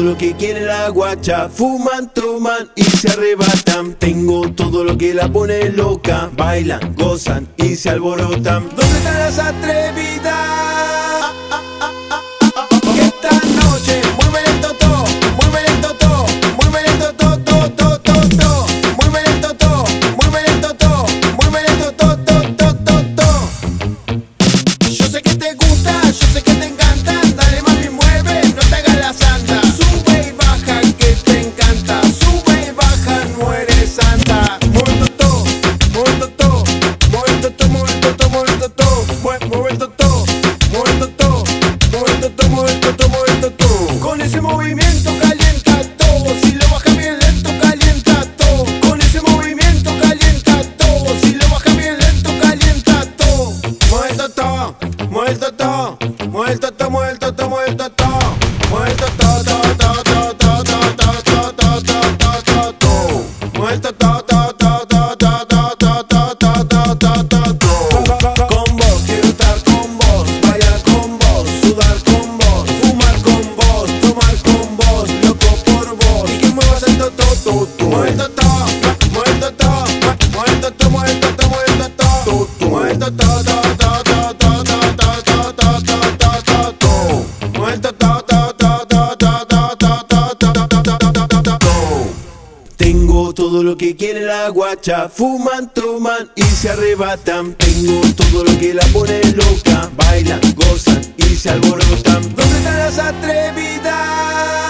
lo que quiere la guacha. Fuman, toman y se arrebatan. Tengo todo lo que la pone loca. Bailan, gozan y se alborotan. ¿Dónde están las atrevidas? Que esta noche mueven el totó, mueven el totó, mueven el totó, totó, totó. Mueven el totó, mueven el totó, mueven el totó, totó, totó. Yo sé que te gusta, yo sé que te encanta. Dale mami, mueve, no te hagas la santa. Sube y baja que te encanta. Sube y baja, no eres santa. Mueve el totó, mueve el totó, mueve el totó, mueve el totó, mueve el totó. Mueve el totó, mueve el totó, mueve el totó, mueve el totó, mueve el totó. Con ese movimiento calienta todo. Si lo baja bien lento calienta todo. Con ese movimiento calienta todo. Si lo baja bien lento calienta todo. Mueve el totó, mueve el totó, mueve el totó, mueve el totó, mueve el totó. Mueve el totó, to, to, to, to, to, to, to, to, to, to, to. Mueve el totó, to, to, to, to, to, to, to, to, to, to. Con vos, quiero estar con vos, bailar con vos, sudar con vos, fumar con vos, tomar con vos, loco por vos. Y que muevas el totó, totó. Mueve el totó, mueve el totó, mueve el totó, mueve el totó, mueve el totó. Mueve el totó, to, to, to, to, to, to, to, to, to, to. Mueve el totó, to, to, to, to, to, to, to, to, to, to. Tengo todo lo que quiere la guacha. Fuman, toman y se arrebatan. Tengo todo lo que la pone loca. Bailan, gozan y se alborotan. ¿Dónde están las atrevidas?